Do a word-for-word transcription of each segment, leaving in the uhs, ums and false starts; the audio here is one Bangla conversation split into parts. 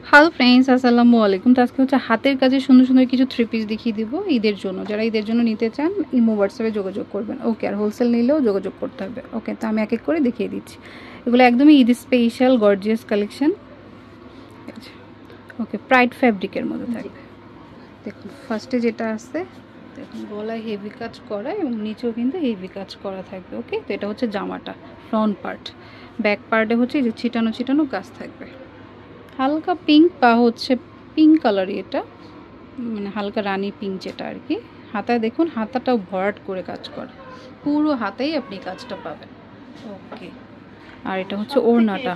হ্যালো ফ্রেন্ডস, আসসালামু আলাইকুম। তো আজকে হচ্ছে হাতের কাজে সুন্দর সুন্দর কিছু থ্রি পিস দেখিয়ে দিব ঈদের জন্য। যারা ঈদের জন্য নিতে চান ইমো হোয়াটসঅ্যাপে যোগাযোগ করবেন। ওকে, আর হোলসেল নিলেও যোগাযোগ করতে হবে। ওকে, তো আমি এক এক করে দেখিয়ে দিচ্ছি। এগুলো একদমই Eid special gorgeous collection. Okay, pride ফ্যাব্রিকের মধ্যে থাকবে। দেখুন ফার্স্টে যেটা আছে, দেখুন গলায় হেভি কাজ করা এবং নিচেও কিন্তু হেভি কাজ করা থাকবে। ওকে, তো এটা হচ্ছে জামাটা ফ্রন্ট পার্ট। ব্যাক পার্টে হচ্ছে এই যে ছিটানো ছিটানো কাজ থাকবে। হালকা পিঙ্ক বা হচ্ছে পিঙ্ক কালারই, এটা মানে হালকা রানি পিঙ্ক যেটা আর কি। হাতায় দেখুন হাতাটাও ভরাট করে কাজ করা, পুরো হাতেই আপনি কাজটা পাবেন। ওকে, আর এটা হচ্ছে ওড়নাটা।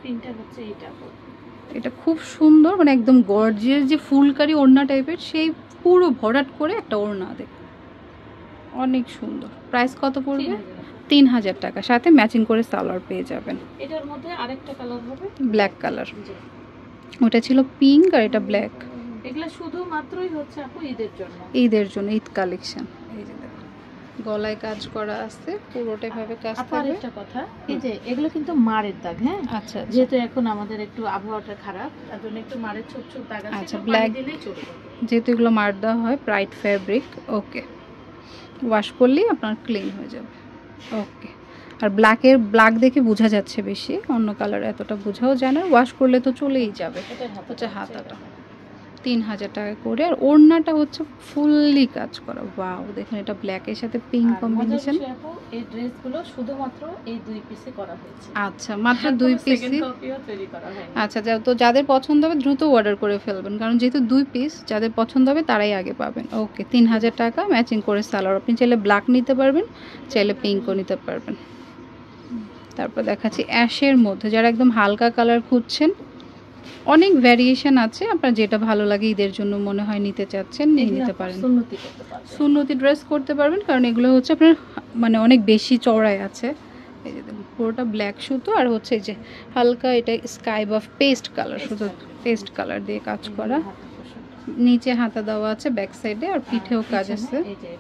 এটা খুব সুন্দর, মানে একদম গর্জিয়াস যে ফুলকারি ওড়না টাইপের, সেই পুরো ভরাট করে একটা ওড়না দেখুন, অনেক সুন্দর। প্রাইস কত পড়বে? তিন হাজার টাকা, সাথে ম্যাচিং করে সালোয়ার পেয়ে যাবেন। এটার মধ্যে আরেকটা কালার হবে ব্ল্যাক কালার। ওটা ছিল পিঙ্ক আর এটা ব্ল্যাক। এগুলা শুধুমাত্রই হচ্ছে আপু ঈদের জন্য, ঈদের জন্য ঈদ কালেকশন। এই যে দেখুন গলায় কাজ করা আছে, পুরোটাই ভাবে কাজ থাকবে। একটা কথা, এই যে এগুলো কিন্তু মারের দাগ। হ্যাঁ, আচ্ছা, যেহেতু এখন আমাদের একটু আবহাওয়াটা খারাপ, তার জন্য একটু মারের ছোট ছোট দাগ আছে। আচ্ছা, ব্ল্যাক দিলেই চলবে, যেহেতু এগুলো মার দেওয়া হয় প্রাইড ফ্যাব্রিক। ওকে, ওয়াশ করলেই আপনার ক্লিন হয়ে যাবে। ওকে, আর ব্ল্যাকের ব্ল্যাক দেখে বোঝা যাচ্ছে বেশি, অন্য কালার এতটা বোঝাও যায় না। ওয়াশ করলে তো চলেই যাবে। হচ্ছে হাতাটা তিন হাজার টাকা করে, আর ওড়নাটা হচ্ছে ফুললি কাজ করা। ওয়াও, দেখুন এটা ব্ল্যাকের সাথে পিঙ্ক কম্বিনেশন। এই ড্রেসগুলো শুধুমাত্র এই দুই পিসে করা হয়েছে। আচ্ছা, মাত্র দুই পিসই তৈরি করা হয়নি। আচ্ছা, তো যাদের পছন্দ হবে দ্রুত অর্ডার করে ফেলবেন, কারণ যেহেতু দুই পিস, যাদের পছন্দ হবে তারাই আগে পাবেন। ওকে, তিন হাজার টাকা ম্যাচিং করে সালোয়ার। আপনি চাইলে ব্ল্যাক নিতে পারবেন, চাইলে পিঙ্কও নিতে পারবেন। তারপর দেখাচ্ছি অ্যাশের মধ্যে, যারা একদম হালকা কালার খুঁজছেন, অনেক ভ্যারিয়েশন আছে। আপনার যেটা ভালো লাগে ঈদের জন্য মনে হয় নিতে চাচ্ছেন, নিয়ে নিতে পারেন। সুন্নতি ড্রেস করতে পারবেন, কারণ এগুলো হচ্ছে আপনার মানে অনেক বেশি চওড়ায় আছে। এই যে দেখুন পুরোটা ব্ল্যাক সুতো, আর হচ্ছে এই যে হালকা এটা স্কাই বা পেস্ট কালার, শুধু পেস্ট কালার দিয়ে কাজ করা। নিচে হাতা দেওয়া আছে ব্যাক সাইডে, আর পিঠেও কাজ আছে,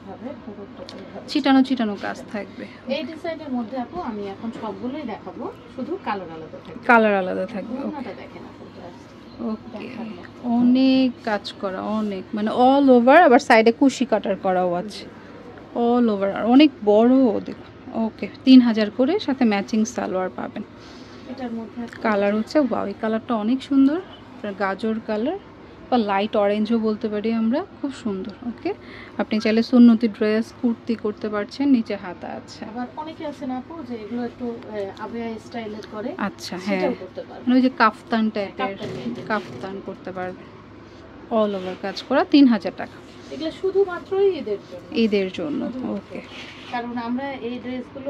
ছিটানো ছিটানো কাজ থাকবে। এই ডিজাইনের মধ্যে আপু আমি এখন সবগুলোই দেখাবো, শুধু কালার আলাদা থাকবে। কালার আলাদা থাকবে। ওকে, অনেক কাজ করা, অনেক মানে অল ওভার, আবার সাইডে কুশি কাটার করাও আছে অল ওভার, আর অনেক বড় দেখুন। ওকে, তিন হাজার করে, সাথে ম্যাচিং সালোয়ার পাবেন। এটার মধ্যে কালার হচ্ছে ওয়াও, এই কালারটা অনেক সুন্দর, গাজর কালার বা লাইট অরেঞ্জও বলতে পারি আমরা, খুব সুন্দর। ওকে, আপনি চাইলে সুন্নতি ড্রেস কুর্তি করতে পারছেন, নিচে হাতা আছে। আবার অনেকে আছে না আপু যে এগুলো একটু আবেয়া স্টাইলের করে। আচ্ছা, হ্যাঁ, মানে ওই যে কাফতান টাইপের, কাফতান করতে পারবেন। অল ওভার কাজ করা, তিন হাজার টাকা। এগুলো শুধুমাত্রই ঈদের জন্য, ঈদের জন্য। ওকে, কারণ আমরা এই ড্রেসগুলো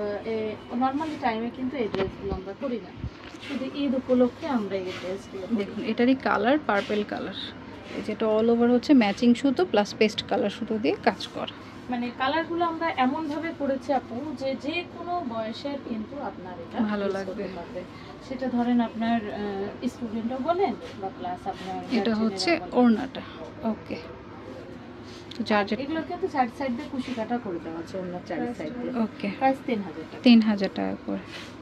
নর্মালি টাইমে কিন্তু এই ড্রেসগুলো আমরা করি না, শুধু ঈদ উপলক্ষে আমরা এই ড্রেসগুলো। দেখুন এটারই কালার পার্পল কালার, এই যেটা অল ওভার হচ্ছে ম্যাচিং সুতো প্লাস পেস্ট কালার সুতো দিয়ে কাজ করা। মানে কালারগুলো আমরা এমন ভাবে করেছি আপু যে যে কোনো বয়সের কিন্তু আপনার এটা ভালো লাগবে। সেটা ধরেন আপনার স্টুডেন্টও বলেন বা প্লাস আপনার এটা হচ্ছে ওড়নাটা। ওকে, তো যার এগুলো কিন্তু চার সাইড দিয়ে কুশি কাটা করে দেওয়া আছে, ওড়নার চার সাইড দিয়ে। ওকে, প্রাইস তিন হাজার টাকা। তিন হাজার টাকা করে।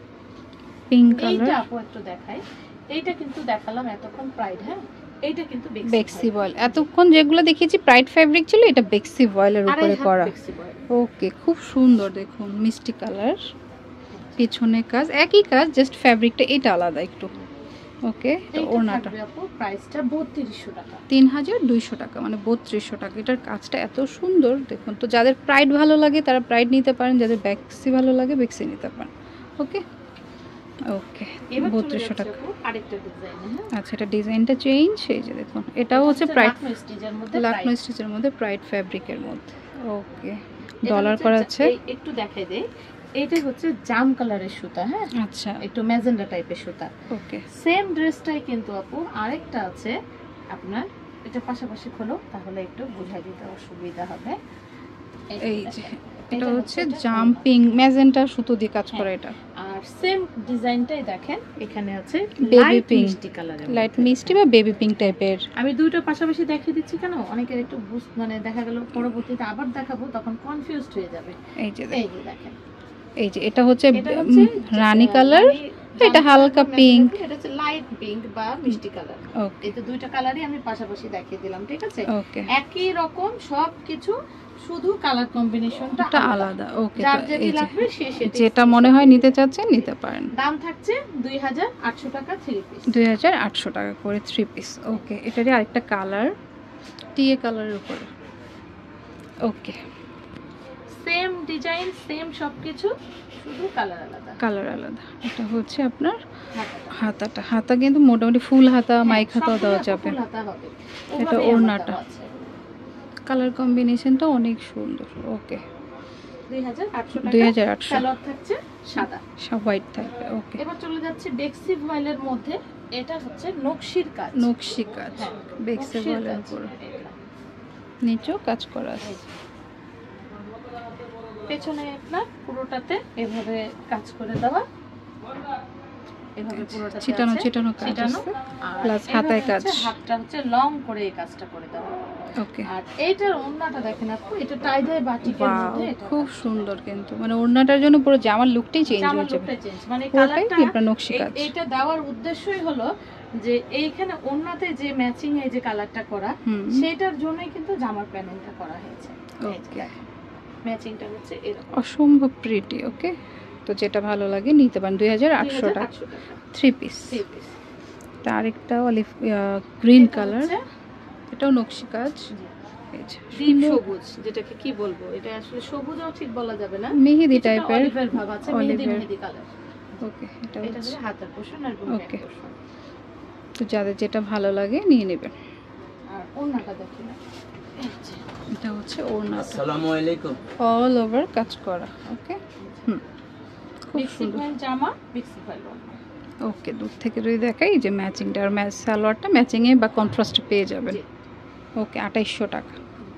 পিঙ্ক কালার, এইটা আপু একটু দেখাই। এইটা কিন্তু দেখালাম এতক্ষণ প্রাইড। হ্যাঁ, এইটা কিন্তু বেক্সি বয়েল। এতক্ষণ যেগুলো দেখিয়েছি প্রাইড ফ্যাব্রিক ছিল, এটা বেক্সি বয়েলের উপরে করা। ওকে, খুব সুন্দর দেখুন, মিষ্টি কালার, পিছনে কাজ একই কাজ, জাস্ট ফ্যাব্রিকটা এটা আলাদা একটু। ওকে, তো ওড়নাটা প্রাইসটা বত্রিশশো টাকা, তিন হাজার দুইশো টাকা, মানে বত্রিশশো টাকা। এটার কাজটা এত সুন্দর দেখুন। তো যাদের প্রাইড ভালো লাগে তারা প্রাইড নিতে পারেন, যাদের বেক্সি ভালো লাগে বেক্সি নিতে পারেন। ওকে ওকে, বত্রিশশো টাকা। আরেকটা ডিজাইন। আচ্ছা, এটা ডিজাইনটা চেঞ্জ। এই যে দেখুন এটাও হচ্ছে প্রাইড লাকনো স্টিচের মধ্যে, প্রাইড ফ্যাব্রিকের মধ্যে। ওকে, ডলার করা আছে। একটু দেখাই দেই, এটা হচ্ছে জাম কালারের সুতা। হ্যাঁ, আচ্ছা, একটু ম্যাজেন্ডা টাইপের সুতা। ওকে, সেম ড্রেসটাই কিন্তু আপু আরেকটা আছে আপনার, এটা পাশাপাশি খোলো তাহলে একটু বুঝাই দিতে অসুবিধা হবে। এই যে এটা হচ্ছে জাম্পিং ম্যাজেন্টা সুতো দিয়ে কাজ করা। এটা আর সেম ডিজাইনটাই দেখেন, এখানে আছে বেবি পিঙ্ক, মিষ্টি কালারের, লাইট মিষ্টি বা বেবি পিঙ্ক টাইপের। আমি দুটো পাশাপাশি দেখিয়ে দিচ্ছি কেন, অনেকের একটু মানে দেখা গেল পরবর্তীতে আবার দেখাবো তখন কনফিউজড হয়ে যাবে। এই যে এই যে দেখেন, এই যে এটা হচ্ছে রানী কালার, এটা হালকা পিঙ্ক, এটা হচ্ছে লাইট পিঙ্ক বা মিষ্টি কালার। ওকে, এই তো দুইটা কালারই আমি পাশাপাশি দেখিয়ে দিলাম, ঠিক আছে? ওকে, একই রকম সবকিছু, শুধু কালার কম্বিনেশনটা আলাদা। ওকে, যার যেটা লাগবে সে সেটা যেটা মনে হয় নিতে চাচ্ছেন নিতে পারেন। দাম থাকছে দুই হাজার আটশো টাকা থ্রি পিস, দুই হাজার আটশো টাকা করে থ্রি পিস। ওকে, এটারই আরেকটা কালার টিয়ে কালারের উপরে। ওকে, সেম ডিজাইন সেম সবকিছু, শুধু কালার আলাদা, কালার আলাদা। এটা হচ্ছে আপনার হাতাটা। হাতাটা, হাতা কিন্তু মোটামুটি ফুল হাতা, হ্যাঁ, মাইক হাতাও সবগুলো দেওয়া আপু যাবে। ফুল হাতা হবে। এটা ওভাবেই ওড়নাটা, আমারটাও আছে। কালার কম্বিনেশনটা অনেক সুন্দর। ওকে, দুই হাজার আটশো টাকা। দুই হাজার আটশো, সালোয়ার থাকছে সাদা, সব হোয়াইট থাকবে। ওকে, এবার চলে যাচ্ছে বেক্সি ভয়েলের মধ্যে। এটা হচ্ছে নকশির কাজ, নকশি কাজ, হ্যাঁ, বেক্সে নকশির বলের কাজ। উপর এটা। নিচেও কাজ করা আছে। পেছনে আপনার পুরোটাতে এভাবে কাজ করে দেওয়া, এভাবে পুরোটাতে ছিটানো আছে, ছিটানো কাজ ছিটানো, আছে, আর প্লাস এভাবে হাতায় কাজ। হচ্ছে হাতটা হচ্ছে লং করে এই কাজটা করে দেওয়া। ওকে, আর এইটার ওড়নাটা দেখেন আপু, এটা টাই ডাই বাটিকের ওয়াও, মধ্যে, এটা খুব সুন্দর কিন্তু, মানে ওড়নাটার জন্য পুরো জামার লুকটাই চেঞ্জ জামার হয়ে যাবে। লুকটা চেঞ্জ, মানে পুরোটাই কালারটা কি আপনার নকশি কাজ। এইটা দেওয়ার উদ্দেশ্যই হলো যে এইখানে ওড়নাতে যে ম্যাচিং এই যে কালারটা করা, হুম, সেটার জন্যই কিন্তু জামার প্যানেলটা করা হয়েছে। ওকে, ম্যাচিংটা হচ্ছে এরকম, অসম্ভব প্রিটি। ওকে, তো যেটা ভালো লাগে নিতে পারেন। দুই হাজার আটশো টাকা থ্রি পিস। Three piece. আরেকটা অলিভ গ্রিন কালার, এটাও নকশি কাজ। এই যে ডিপ সুন্দর সবুজ, যেটাকে কি বলবো, এটা আসলে সবুজও ঠিক বলা যাবে না, মেহেদি কিছুটা টাইপের, অলিভের ভাব আছে, মেহেদি অলিভের। মেহেদি কালার। ওকে, এটা এটা হচ্ছে, হচ্ছে হাতের পোর্শন আর ওকে। Back portion. তো যাদের যেটা ভালো লাগে নিয়ে নেবেন। আর ওড়নাটা দেখি না, এই যে এটা হচ্ছে ওড়না, আসসালামু আলাইকুম। অল ওভার কাজ করা। ওকে, হুম, খুব বিক্সি সুন্দর। ফাইল জামা, বিক্সি ফাইল ওড়না। ওকে, দূর থেকে যদি দেখাই যে ম্যাচিংটা, আর ম্যাচ সালোয়ারটা ম্যাচিংয়ে বা কন্ট্রাস্টে পেয়ে যাবেন। জি। ওকে, আঠাইশশো টাকা।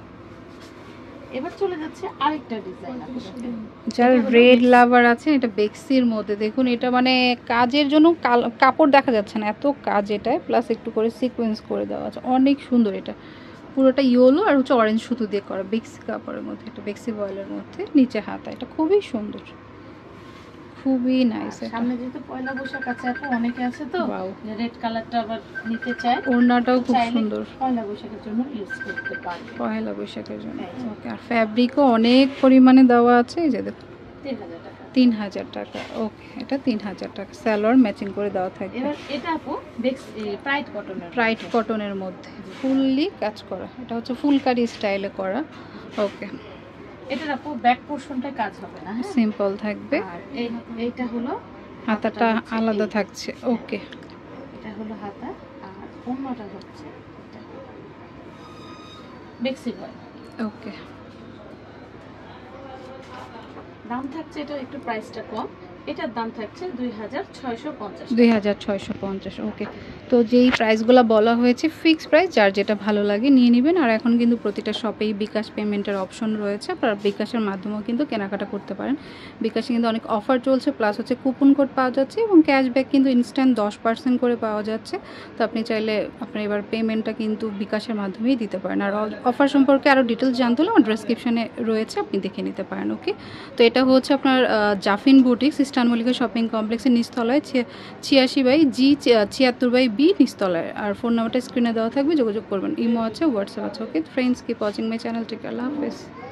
এবার চলে যাচ্ছে আরেকটা ডিজাইন আপনাদের। যারা রেড লাভার আছে, এটা বেক্সির মধ্যে দেখুন, এটা মানে কাজের জন্য কাল- কাপড় দেখা যাচ্ছে না, এত কাজ এটায়, প্লাস একটু করে সিকোয়েন্স করে দেওয়া আছে, অনেক সুন্দর। এটা পুরোটা ইয়েলো আর হচ্ছে অরেঞ্জ সুতো দিয়ে করা, বেক্সি কাপড়ের মধ্যে, এটা বেক্সি বয়েলের মধ্যে, নিচে হাতা। এটা খুবই সুন্দর, খুবই নাইস। এটা সামনে যেহেতু পয়লা বৈশাখ আছে আপু, অনেকে আছে তো Wow. রেড কালারটা আবার নিতে চায়, ওড়নাটাও খুব চাইলে সুন্দর, পয়লা বৈশাখের জন্য ইউজ করতে পারবে। পয়লা বৈশাখের জন্য। এই যে। ওকে, আর ফ্যাব্রিকও অনেক পরিমাণে দেওয়া আছে, এই যে দেখুন, তিন হাজার টাকা। তিন হাজার টাকা। ওকে, এটা তিন হাজার টাকা, সালোয়ার ম্যাচিং করে দেওয়া থাকবে। এবার এটা আপু বেক্স প্রাইড কটনের, ব্রাইট কটনের মধ্যে ফুললি কাজ করা, এটা হচ্ছে ফুলকারি স্টাইলে করা। ওকে, এটার আপু ব্যাক পোর্শনটা কাজ হবে না, হ্যাঁ? সিম্পল থাকবে, আর এই এইটা হলো হাতাটা হচ্ছে আলাদা এই। থাকছে। ওকে, এটা হলো হাতা, আর ওড়নাটা হচ্ছে এটা বেক্সি বয়। ওকে, দাম থাকছে, এটা একটু প্রাইসটা কম, এটার দাম থাকছে দুই হাজার ছয়শো পঞ্চাশ। দুই হাজার ছয়শো পঞ্চাশ। ওকে, তো যেই প্রাইসগুলো বলা হয়েছে ফিক্সড প্রাইস, যার যেটা ভালো লাগে নিয়ে নেবেন। আর এখন কিন্তু প্রতিটা শপেই বিকাশ পেমেন্টের অপশন রয়েছে, আপনারা বিকাশের মাধ্যমেও কিন্তু কেনাকাটা করতে পারেন। বিকাশে কিন্তু অনেক অফার চলছে, প্লাস হচ্ছে কুপন কোড পাওয়া যাচ্ছে, এবং ক্যাশব্যাক কিন্তু ইনস্ট্যান্ট দশ পার্সেন্ট করে পাওয়া যাচ্ছে। তো আপনি চাইলে আপনি এবার পেমেন্টটা কিন্তু বিকাশের মাধ্যমেই দিতে পারেন। আর অফার সম্পর্কে আরও ডিটেলস জানতে হলে আমার ডেসক্রিপশনে রয়েছে, আপনি দেখে নিতে পারেন। ওকে, তো এটা হচ্ছে আপনার Jafin boutiques, Eastern Mallika shopping কমপ্লেক্সের নিচতলায়, ছিয়াশি বাই জি ছিয়াত্তর বাই বি নিচতলায়। আর ফোন নাম্বারটা স্ক্রিনে দেওয়া থাকবে, যোগাযোগ করবেন। ইমো আছে, হোয়াটসঅ্যাপ আছে। Okay friends, keep watching my channel. Take care, আল্লাহ হাফেজ।